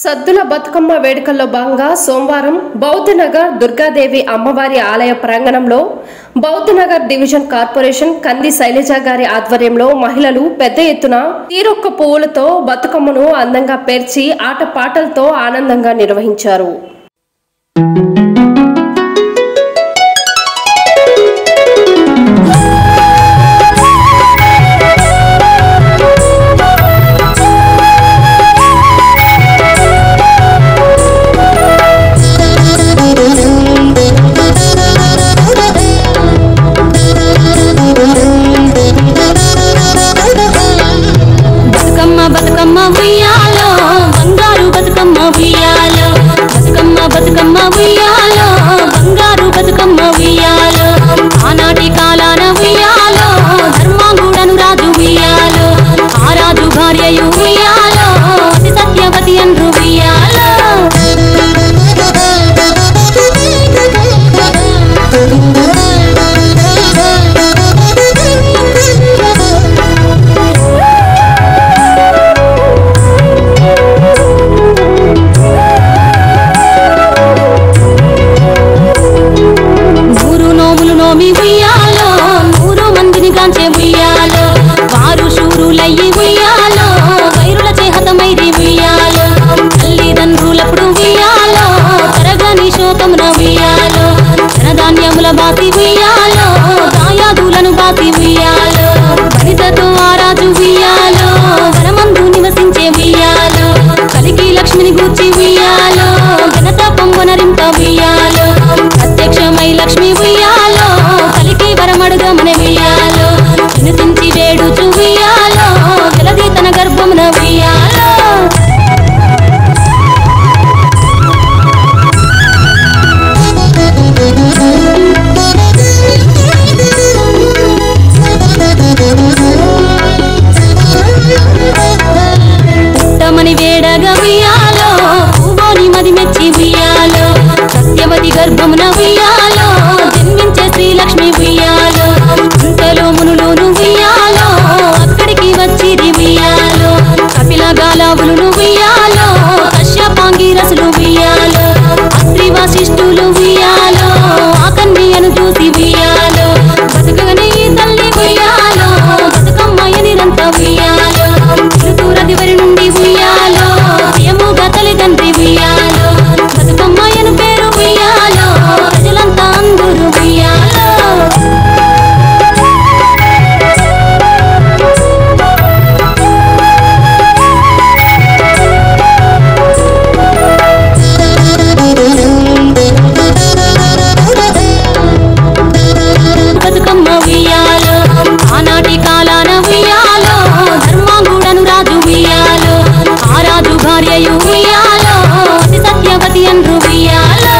సద్దుల బతుకమ్మ వేడుకల్లో భాగంగా సోమవారం బౌద్ధనగర్ దుర్గాదేవి అమ్మవారి ఆలయ ప్రాంగణంలో బౌద్ధనగర్ డివిజన్ కార్పొరేషన్ కంది శైలజ గారి ఆధ్వర్యంలో మహిళలు పెద్ద ఎత్తున తీరొక్క పువ్వులతో బతుకమ్మను అందంగా పేర్చి ఆటపాటలతో ఆనందంగా నిర్వహించారు. బతుకమ్మ ఉయ్యాలో బంగారు బతుకమ్మ ఉయ్యాలో బతుకమ్మ బతుకమ్మ ఉయ్యాలో బంగారు బతుకమ్మ ఉయ్యాలో ఆనాటి కాలాన ఉయ్యాలో ధర్మాంగుడను రాజు ఉయ్యాలో ఆ రాజు భార్యయు ఉయ్యాలో అతి సత్యవతి అండ్రు ఉయ్యాలో వారు శూరులయ్యి ఉయ్యాలో వైరుల చేహతమైరి ఉయ్యాలో తల్లిదండ్రులప్పుడు ఉయ్యాలో తరగని శోకమున ఉయ్యాలో ధనధాన్యముల బాతి ఉయ్యాలో దాయాదులను బాతి ఉయ్యాలో వనితతో ఆరాజు ఉయ్యాలో వనమందు నివసించే ఉయ్యాలో కలికి లక్ష్మిని గూర్చి ఉయ్యాలో ఘనత పొంగునరింత ఉయ్యాలో ప్రత్యక్షమై లక్ష్మి ఉయ్యాలో కలికి వరమడుగమన ఉయ్యాలో వినిపించి వేడుచు ఉయ్యాలో జలది తన గర్భమున ఉయ్యాలో పుట్టమని వేడగా ఉయ్యాలో పూవోని మది మెచ్చి ఉయ్యాలో సత్యవతి గర్భమున ఉయ్యాలో జన్మించే శ్రీలక్ష్మి ఉయ్యాలో అంతలో మునులోను ఉయ్యాలో అక్కడికి వచ్చిరి ఉయ్యాలో కపిల గాలావులు ఉయ్యాలో కశ్యపాంగి రసులు ఉయ్యాలో అత్రి వశిష్ఠులు ఉయ్యాలో ఆ కన్యను చూసి ఉయ్యాలో బతుకగని తల్లి ఉయ్యాలో బతుకమ్మయనిరంత ఉయ్యాలో ఋతురదివరి నుండి ఉయ్యాలో ప్రియముగా తల్లిదండ్రి ఉయ్యాలో బతుకమ్మయను పేరు ఉయ్యాలో ప్రజలంతా అందరూ ఉయ్యాలో బతుకమ్మ ఉయ్యాలో ఆనాటి కాలాన ఉయ్యాలో ధర్మాంగుడను రాజు ఉయ్యాలో ఆ రాజు భార్యయు ఉయ్యాలో అతి సత్యవతి అండ్రు ఉయ్యాలో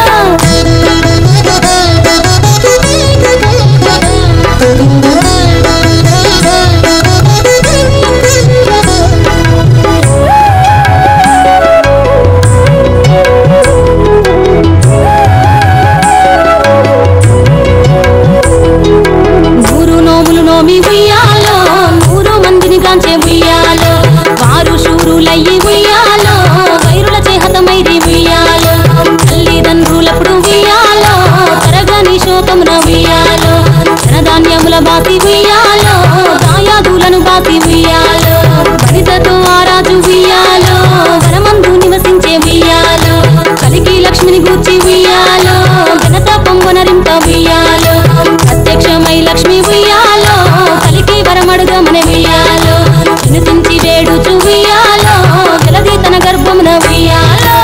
నోమి ఉయ్యాలో 100 మందిని గాంచే ఉయ్యాలో వారు శూరులయ్యి ఉయ్యాలో వైరుల చేహతమైరి ఉయ్యాలో తల్లిదండ్రులప్పుడు ఉయ్యాలో తరగని శోకమున ఉయ్యాలో ధనధాన్యముల బాతి ఉయ్యాలో దాయాదులను బాతి ఉయ్యాలో వనితతో ఆరాజు ఉయ్యాలో వనమందు నివసించే ఉయ్యాలో కలికి లక్ష్మిని గూర్చి ఉయ్యాలో ఘనత పొంగునరింత ఉయ్యాలో ప్రత్యక్షమై లక్ష్మి ఉయ్యాలో కలికి వరమడుగమన ఉయ్యాలో వినిపించి వేడుచు ఉయ్యాలో జలది తన గర్భమున ఉయ్యాలో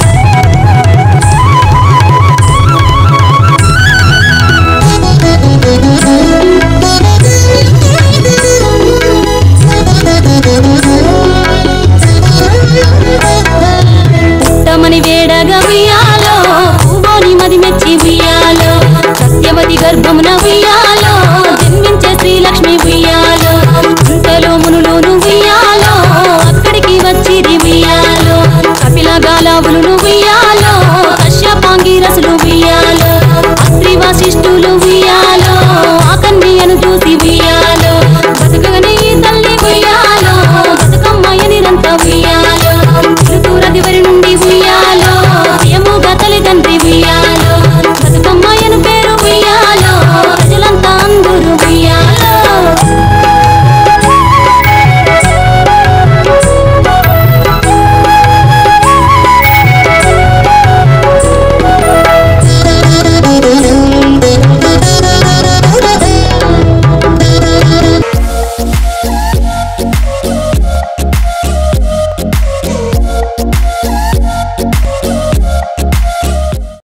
పుట్టమని వేడగా ఉయ్యాలో పూవోని మది మెచ్చి ఉయ్యాలో సత్యవతి గర్భమున ఉయ్యాలో జన్మించే శ్రీలక్ష్మి ఉయ్యాలో అంతలో మునులోను ఉయ్యాలో అక్కడికి వచ్చిరి ఉయ్యాలో కపిల గాలావులు ఉయ్యాలో కశ్యపాంగి రసులు